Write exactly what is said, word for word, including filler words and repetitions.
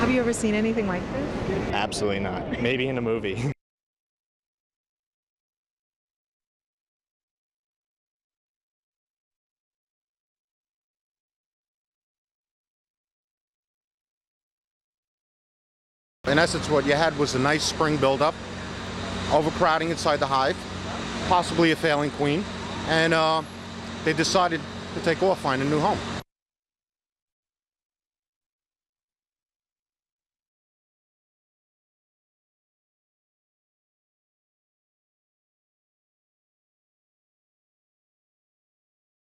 Have you ever seen anything like this? Absolutely not. Maybe in a movie. In essence, what you had was a nice spring buildup, overcrowding inside the hive, possibly a failing queen, and uh, they decided to take off, find a new home.